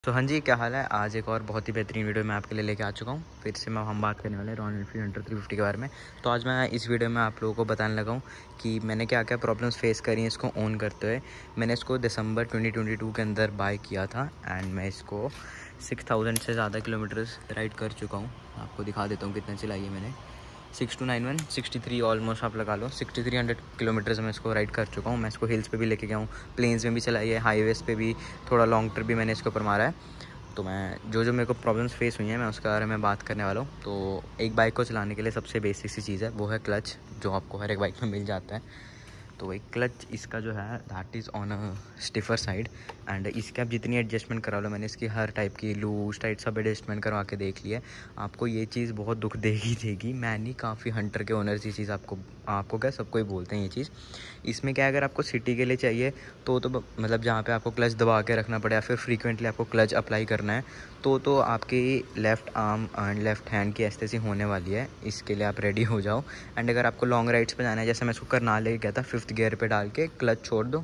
तो हाँ जी, क्या हाल है। आज एक और बहुत ही बेहतरीन वीडियो मैं आपके लिए लेके आ चुका हूँ। फिर से हम बात करने वाले हैं रॉयल एनफील्ड हंटर 350 के बारे में। तो आज मैं इस वीडियो में आप लोगों को बताने लगा हूँ कि मैंने क्या क्या प्रॉब्लम्स फेस करी हैं इसको ओन करते हुए। मैंने इसको दिसंबर 2022 के अंदर बाय किया था एंड मैं इसको 6000 से ज़्यादा किलोमीटर्स राइड कर चुका हूँ। आपको दिखा देता हूँ कितना चलाई है मैंने। 6291 63 ऑलमोस्ट आप लगा लो 6300 किलोमीटर्स मैं इसको राइड कर चुका हूँ। मैं इसको हिल्स पे भी लेके गया हूँ, प्लेन्स में भी चलाई है, हाईवेज़ पे भी थोड़ा लॉन्ग ट्रिप भी मैंने इसके ऊपर मारा है। तो मैं जो मेरे को प्रॉब्लम्स फेस हुई हैं मैं उसके बारे में बात करने वाला हूँ। तो एक बाइक को चलाने के लिए सबसे बेसिक सी चीज़ है वो है क्लच, जो आपको हर एक बाइक में मिल जाता है। तो एक क्लच इसका जो है that is on a stiffer side and इसके आप जितनी एडजस्टमेंट करा लो, मैंने इसकी हर टाइप की लूज टाइट सब एडजस्टमेंट करवा के देख लिया है। आपको ये चीज़ बहुत दुख देगी। मैं नहीं, काफ़ी हंटर के ओनर्स ये चीज़ आपको क्या सबको ही बोलते हैं ये चीज़। इसमें क्या है, अगर आपको सिटी के लिए चाहिए तो मतलब जहाँ पे आपको क्लच दबा के रखना पड़े या फिर फ्रीक्वेंटली आपको क्लच अप्लाई करना है तो आपकी left arm and left hand की एस्थेसी होने वाली है। इसके लिए आप रेडी हो जाओ। एंड अगर आपको लॉन्ग राइड्स पे जाना है, जैसे मैं इसको करनाल लेके गया था, 5th गियर पे डाल के क्लच छोड़ दो,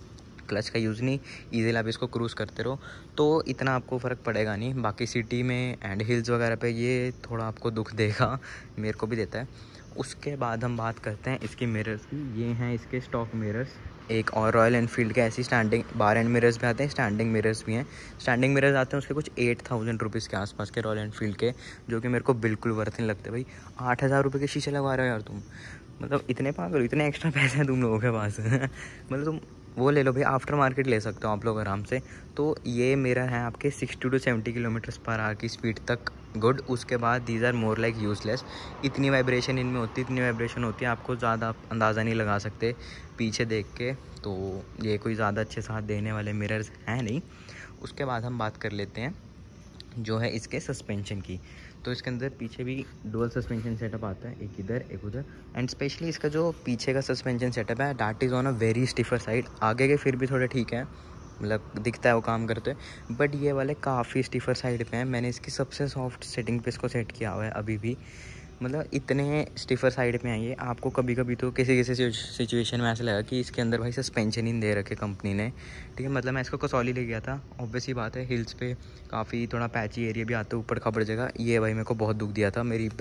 क्लच का यूज़ नहीं, ईज़िली आप इसको क्रूज़ करते रहो तो इतना आपको फ़र्क पड़ेगा नहीं। बाकी सिटी में एंड हिल्स वगैरह पे ये थोड़ा आपको दुख देगा, मेरे को भी देता है। उसके बाद हम बात करते हैं इसके मिरर्स की। ये हैं इसके स्टॉक मिरर्स। एक और रॉयल एनफील्ड के ऐसी स्टैंडिंग बार एंड मिरर्स भी आते हैं, स्टैंडिंग मिरर्स भी हैं। स्टैंडिंग मिरर्स आते हैं उसके कुछ 8000 रुपीज़ के आसपास के रॉयल एनफील्ड के, जो कि मेरे को बिल्कुल वर्थ नहीं लगते। भाई 8000 रुपये के शीशे लगवा रहे हो यार तुम, मतलब इतने पागल, इतने एक्स्ट्रा पैसे हैं तुम लोगों के पास मतलब तुम वो ले लो भाई, आफ्टर मार्केट ले सकते हो आप लोग आराम से। तो ये मिरर है आपके 60 to 70 किलोमीटर्स पर आवर की स्पीड तक गुड। उसके बाद these are more like useless. इतनी वाइब्रेशन इनमें होती है, इतनी वाइब्रेशन होती है, आपको ज़्यादा अंदाज़ा नहीं लगा सकते पीछे देख के। तो ये कोई ज़्यादा अच्छे साथ देने वाले मिरर्स हैं नहीं। उसके बाद हम बात कर लेते हैं जो है इसके सस्पेंशन की। तो इसके अंदर पीछे भी डुअल सस्पेंशन सेटअप आता है, एक इधर एक उधर। एंड स्पेशली इसका जो पीछे का सस्पेंशन सेटअप है that is on a very stiffer side. आगे के फिर भी थोड़े ठीक है, मतलब दिखता है वो काम करते हैं, बट ये वाले काफ़ी स्टिफर साइड पे हैं। मैंने इसकी सबसे सॉफ्ट सेटिंग पे इसको सेट किया हुआ है अभी भी, मतलब इतने स्टिफर साइड पे हैं ये। आपको कभी कभी तो किसी सिचुएशन में ऐसा लगा कि इसके अंदर भाई सस्पेंशन ही नहीं दे रखे कंपनी ने, ठीक है। मतलब मैं इसको कसौली ले गया था, ऑब्वियस ही बात है, हिल्स पे काफ़ी थोड़ा पैची एरिया भी आता है, ऊपर खबर जगह। ये भाई मेरे को बहुत दुख दिया था, मेरी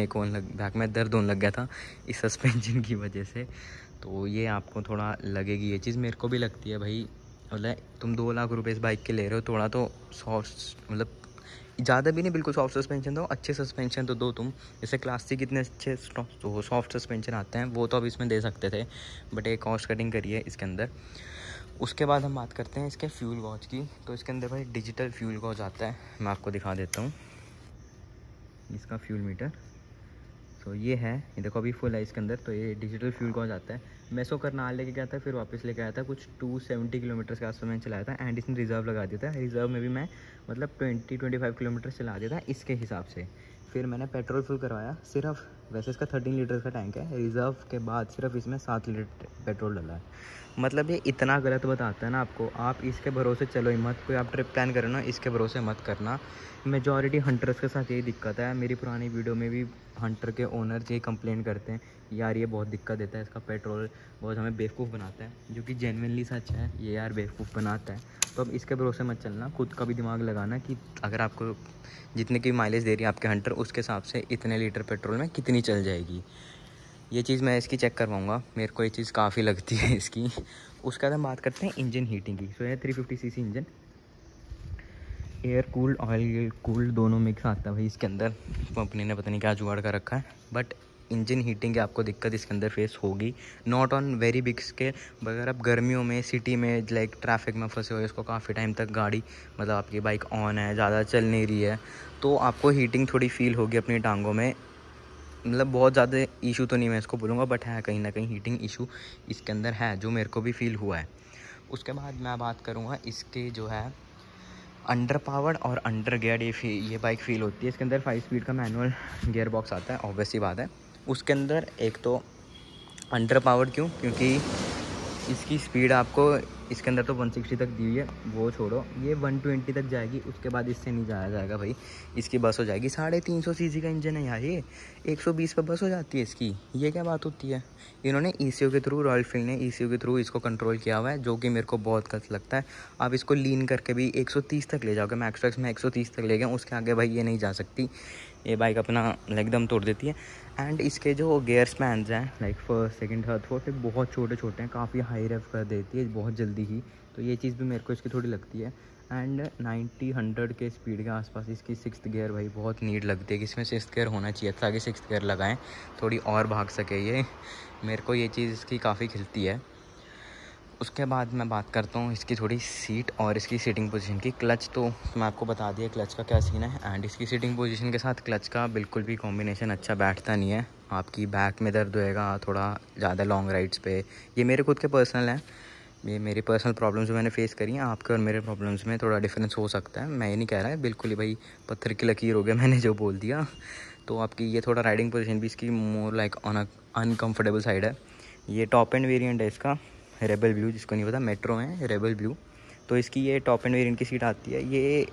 बैक में दर्द होने लग गया था इस सस्पेंशन की वजह से। तो ये आपको थोड़ा लगेगी ये चीज़, मेरे को भी लगती है भाई। मतलब तुम 2 लाख रुपये इस बाइक के ले रहे हो, थोड़ा तो सॉफ्ट, मतलब ज़्यादा भी नहीं, बिल्कुल सॉफ्ट सस्पेंशन दो, अच्छे सस्पेंशन तो दो तुम। जैसे क्लासिक इतने अच्छे तो सॉफ्ट सस्पेंशन आते हैं वो तो अब इसमें दे सकते थे, बट एक कॉस्ट कटिंग करी है इसके अंदर। उसके बाद हम बात करते हैं इसके फ्यूल गॉज की। तो इसके अंदर भाई डिजिटल फ्यूल गॉज आता है, मैं आपको दिखा देता हूँ इसका फ्यूल मीटर। तो ये है, ये देखो अभी फुल है इसके अंदर। तो ये डिजिटल फ्यूल गॉज आता है। मैं इसको करनाल लेके गया था, फिर वापस लेके आया था, कुछ 270 किलोमीटर के आसपास मैंने चलाया था। एंड इसने रिज़र्व लगा दिया था, रिज़र्व में भी मैं मतलब 20-25 किलोमीटर चला दिया था इसके हिसाब से। फिर मैंने पेट्रोल फुल करवाया सिर्फ, वैसे इसका 13 लीटर का टैंक है, रिज़र्व के बाद सिर्फ इसमें 7 लीटर पेट्रोल डला है। मतलब ये इतना गलत बताता है ना आपको, आप इसके भरोसे चलो ही मत। कोई आप ट्रिप प्लान करो ना, इसके भरोसे मत करना। मेजॉरिटी हंटर्स के साथ यही दिक्कत है। मेरी पुरानी वीडियो में भी हंटर के ओनर यही कंप्लेन करते हैं, यार ये बहुत दिक्कत देता है, इसका पेट्रोल बहुत हमें बेवकूफ़ बनाता है, जो कि जेन्युइनली सच है, ये यार बेवकूफ़ बनाता है। तो अब इसके भरोसे मत चलना, खुद का भी दिमाग लगाना कि अगर आपको जितने की माइलेज दे रही है आपके हंटर, उसके हिसाब से इतने लीटर पेट्रोल में कितनी चल जाएगी। ये चीज़ मैं इसकी चेक करवाऊँगा, मेरे को ये चीज़ काफ़ी लगती है इसकी। उसके बाद हम बात करते हैं इंजन हीटिंग की। सो ये 350 CC engine, air cooled oil cooled दोनों मिक्स आता है भाई इसके अंदर। कंपनी ने पता नहीं क्या जुगाड़ कर रखा है, बट इंजन हीटिंग की आपको दिक्कत इसके अंदर फेस होगी। Not on very big scale, अगर आप गर्मियों में सिटी में लाइक ट्रैफिक में फंसे हो, इसको काफ़ी टाइम तक गाड़ी मतलब आपकी बाइक ऑन है, ज़्यादा चल नहीं रही है, तो आपको हीटिंग थोड़ी फील होगी अपनी टांगों में। मतलब बहुत ज़्यादा इशू तो नहीं मैं इसको बोलूँगा, बट है कहीं ना कहीं हीटिंग इशू इसके अंदर है, जो मेरे को भी फील हुआ है। उसके बाद मैं बात करूँगा इसके जो है अंडर पावर्ड और अंडर गियर्ड ये बाइक फील होती है। इसके अंदर 5 स्पीड का मैनुअल गियर बॉक्स आता है, ऑब्वियस सी बात है। उसके अंदर एक तो अंडर पावर्ड क्योंकि इसकी स्पीड आपको इसके अंदर तो 160 तक दी हुई है, वो छोड़ो, ये 120 तक जाएगी, उसके बाद इससे नहीं जाया जाएगा भाई। इसकी बस हो जाएगी 350 सीसी का इंजन है यार, ये 120 पर बस हो जाती है इसकी। ये क्या बात होती है? इन्होंने ECU के थ्रू, रॉयल एनफील्ड ने ECU के थ्रू इसको कंट्रोल किया हुआ है, जो कि मेरे को बहुत गलत लगता है। आप इसको लीन करके भी 130 तक ले जाओगे, मैक्स टू मैक्स में 130 तक ले गए, उसके आगे भाई ये नहीं जा सकती। ये बाइक अपना एकदम तोड़ देती है। एंड इसके जो गियर स्पैन्स हैं like first second third fourth, बहुत छोटे छोटे हैं, काफ़ी हाई रेव कर देती है बहुत जल्दी ही, तो ये चीज़ भी मेरे को इसकी थोड़ी लगती है। एंड 90-100 के स्पीड के आसपास इसकी 6th गियर भाई बहुत नीड लगती है कि इसमें 6th गियर होना चाहिए ताकि 6th गियर लगाएं, थोड़ी और भाग सके ये। मेरे को ये चीज़ इसकी काफ़ी खिलती है। उसके बाद मैं बात करता हूँ इसकी थोड़ी सीट और इसकी सीटिंग पोजीशन की। क्लच तो मैं आपको बता दिया क्लच का क्या सीन है, एंड इसकी सीटिंग पोजीशन के साथ क्लच का बिल्कुल भी कॉम्बिनेशन अच्छा बैठता नहीं है। आपकी बैक में दर्द होएगा थोड़ा ज़्यादा लॉन्ग राइड्स पे। ये मेरे खुद के पर्सनल हैं, ये मेरी पर्सनल प्रॉब्लम्स जो मैंने फेस करी हैं, आपके और मेरे प्रॉब्लम्स में थोड़ा डिफरेंस हो सकता है। मैं ये नहीं कह रहा है बिल्कुल ही भाई पत्थर की लकीर हो गया मैंने जो बोल दिया। तो आपकी ये थोड़ा राइडिंग पोजीशन भी इसकी more like on uncomfortable side है। ये टॉप एंड वेरिएंट है इसका, रेबल ब्लू, जिसको नहीं पता मेट्रो है रेबल ब्लू। तो इसकी ये टॉप एंड वेरिएंट की सीट आती है, ये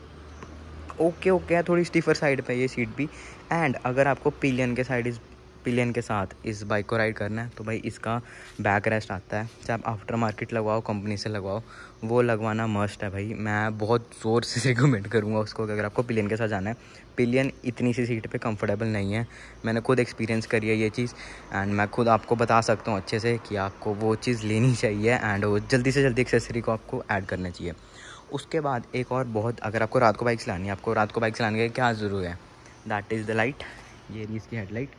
ओके है, थोड़ी स्टीफर साइड पे ये सीट भी। एंड अगर आपको पिलियन के साथ इस बाइक को राइड करना है तो भाई इसका बैक रेस्ट आता है, चाहे आप आफ्टर मार्केट लगवाओ कंपनी से लगवाओ, वो लगवाना मस्ट है भाई। मैं बहुत ज़ोर से रिकमेंड करूँगा उसको अगर आपको पिलियन के साथ जाना है। पिलियन इतनी सी सीट पे कंफर्टेबल नहीं है, मैंने खुद एक्सपीरियंस करी है ये चीज़, एंड मैं खुद आपको बता सकता हूँ अच्छे से कि आपको वो चीज़ लेनी चाहिए एंड वो जल्दी से जल्दी एक्सेसरी को आपको ऐड करना चाहिए। उसके बाद एक और बहुत, अगर आपको रात को बाइक चलानी है, आपको रात को बाइक चलाने का क्या ज़रूरी है, दैट इज़ द लाइट। ये रही इसकी हेडलाइट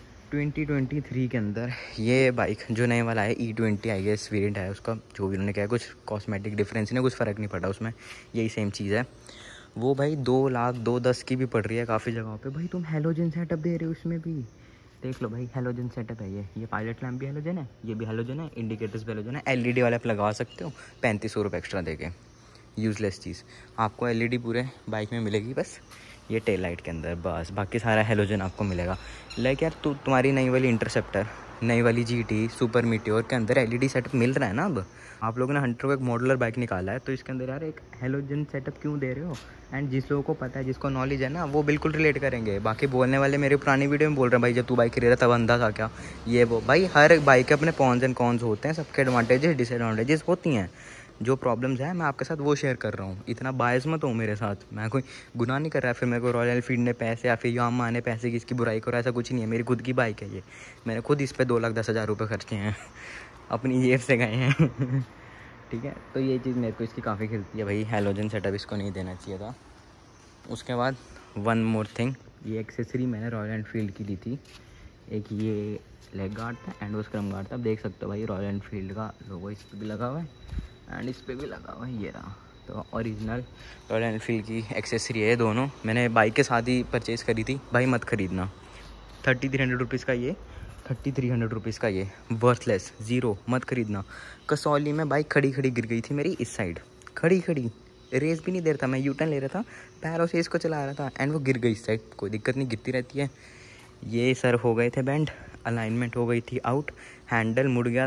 2023 के अंदर। ये बाइक जो नए वाला है E20 आई गेस वेरिएंट है उसका, जो भी उन्होंने कहा, कुछ कॉस्मेटिक डिफरेंस नहीं, कुछ फ़र्क नहीं पड़ा उसमें, यही सेम चीज़ है। वो भाई 2,10,000 की भी पड़ रही है काफ़ी जगहों पे। भाई तुम हेलोजन सेटअप दे रहे हो उसमें भी, देख लो भाई हेलोजन सेटअप है ये पायलट लैम्प भी हेलोजन है, ये भी हेलोजन है, इंडिकेटर्स भी हेलोजन है, LED वाले आप लगा सकते हो 3500 रुपये एक्स्ट्रा दे के। यूज़लेस चीज़, आपको LED पूरे बाइक में मिलेगी बस ये टेल लाइट के अंदर, बस बाकी सारा हेलोजन आपको मिलेगा। लाइक यार तुम्हारी नई वाली इंटरसेप्टर, नई वाली GT सुपर मीटियोर के अंदर LED सेटअप मिल रहा है ना। अब आप लोगों ने हंटर को एक मॉडुलर बाइक निकाला है, तो इसके अंदर यार एक हेलोजन सेटअप क्यों दे रहे हो? एंड जिस लोगों को पता है, जिसको नॉलेज है ना, वो बिल्कुल रिलेट करेंगे। बाकी बोलने वाले मेरे पुरानी वीडियो में बोल रहे हैं भाई जब तू बाइक खरीदा तब अंधा था क्या, ये वो। भाई हर एक बाइक के अपने कॉन्स एंड कॉन्स होते हैं, सबके एडवांटेजेस डिसएडवांटेजेस होती हैं। जो प्रॉब्लम्स हैं मैं आपके साथ वो शेयर कर रहा हूँ, इतना बायस मत हो मेरे साथ। मैं कोई गुनाह नहीं कर रहा है, फिर मेरे को रॉयल एनफील्ड ने पैसे या फिर यामाहा ने पैसे की इसकी बुराई करो, ऐसा कुछ नहीं है। मेरी खुद की बाइक है ये, मैंने खुद इस पर 2,10,000 रुपये खर्चे हैं अपनी जेब से गए हैं ठीक है, तो ये चीज़ मेरे को इसकी काफ़ी खिलती है भाई, हेलोजन सेटअप इसको नहीं देना चाहिए था। उसके बाद वन मोर थिंग, ये एक्सेसरी मैंने रॉयल एनफील्ड की ली थी। एक ये लेग गार्ड था एंड वो स्क्रम गार्ड था, आप देख सकते हो भाई रॉयल एनफील्ड का लोगो इस पर भी लगा हुआ है एंड इस पर भी लगा हुआ है, ये रहा। तो ओरिजिनल रॉयल एनफील्ड की एक्सेसरी है दोनों, मैंने बाइक के साथ ही परचेज़ करी थी। भाई मत ख़रीदना, 3,300 रुपीज़ का ये, 3,300 रुपीज़ का ये, वर्थलेस, ज़ीरो, मत ख़रीदना। कसौली में बाइक खड़ी गिर गई थी मेरी इस साइड, खड़ी रेस भी नहीं दे रहा था मैं, U-टर्न ले रहा था, पैरों से इसको चला रहा था एंड वो गिर गई इस साइड। कोई दिक्कत नहीं, गिरती रहती है। ये सर हो गए थे बैंड, अलाइनमेंट हो गई थी आउट, हैंडल मुड़ गया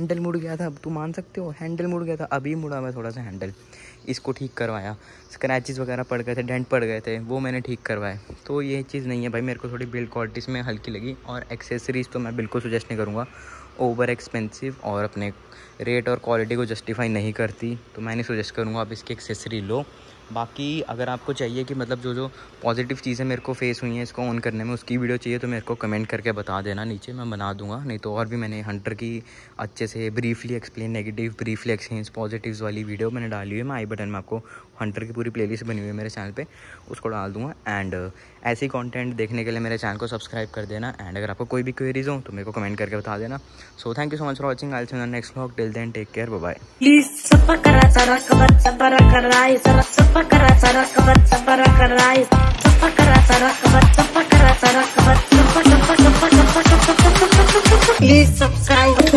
था, तू मान सकते हो हैंडल मुड़ गया था, अभी मुड़ा हुआ थोड़ा सा हैंडल, इसको ठीक करवाया। स्क्रैचेस वगैरह पड़ गए थे, डेंट पड़ गए थे, वो मैंने ठीक करवाए। तो ये चीज़ नहीं है भाई, मेरे को थोड़ी बिल्ड क्वालिटी में हल्की लगी। और एक्सेसरीज़ तो मैं बिल्कुल सजेस्ट नहीं करूँगा, ओवर एक्सपेंसिव और अपने रेट और क्वालिटी को जस्टिफाई नहीं करती, तो मैं नहीं सजेस्ट करूँगा आप इसकी एक्सेसरी लो। बाकी अगर आपको चाहिए कि मतलब जो पॉजिटिव चीज़ें मेरे को फेस हुई हैं इसको ऑन करने में, उसकी वीडियो चाहिए तो मेरे को कमेंट करके बता देना नीचे, मैं बना दूंगा। नहीं तो और भी मैंने हंटर की अच्छे से briefly explain, negative briefly exchange positives वाली वीडियो मैंने डाली हुई है। मैं आई बटन में आपको हंटर की पूरी प्लेलिस्ट बनी हुई है मेरे चैनल पे, उसको डाल दूँगा। एंड ऐसी कंटेंट देखने के लिए मेरे चैनल को सब्सक्राइब कर देना। एंड अगर आपको कोई भी क्वेरीज हो तो मेरे को कमेंट करके बता देना। So thank you so much for watching, I will see you in the next vlog, till then take care, bye bye. Please subscribe.